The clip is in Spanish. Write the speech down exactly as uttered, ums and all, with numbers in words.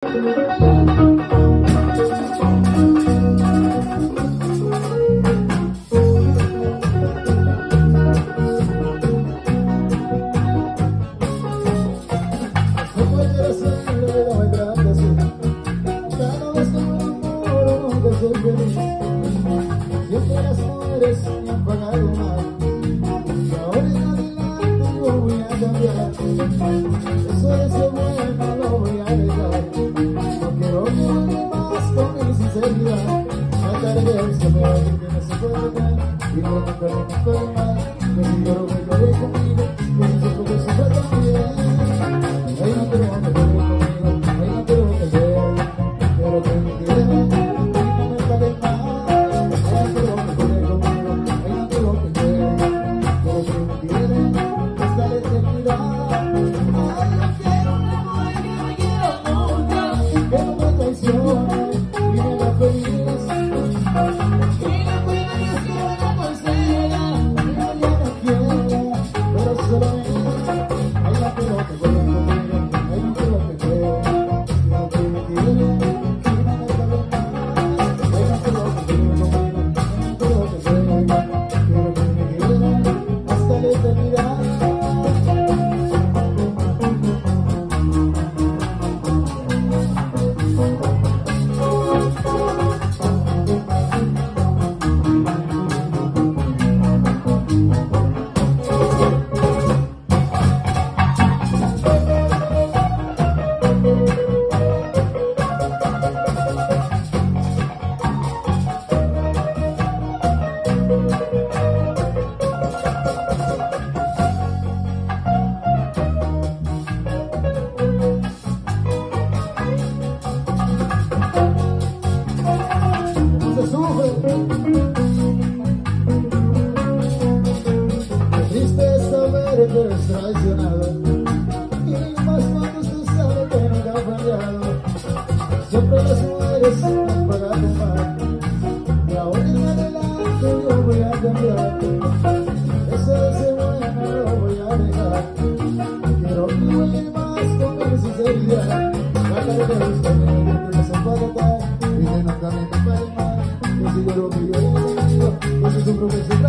Siempre las mujeres me han pagado mal, y ahora en adelante yo voy a cambiar. Eso de ser bueno lo voy a dejar. No quiero que hable más con mi sinceridad. Trataré de ver si me va a decir que no se puede dar, y no me puede enfermar. Que si yo lo que quedé conmigo, que si yo que se fue también. Ay, no quiero que quede conmigo, ay, no quiero que quede, quiero que me quede. Que eres traicionado, y más cuando tú sabes que nunca ha fallado. Siempre las mujeres me han pagado mal, y ahora en adelante yo voy a cambiar. Eso de ser bueno lo voy a dejar. Quiero que huele más con mi sinceridad. Trataré de buscarme que no se puede dar, y de nunca me enfermar. Que si yo lo que yo he vivido, que si sufro que se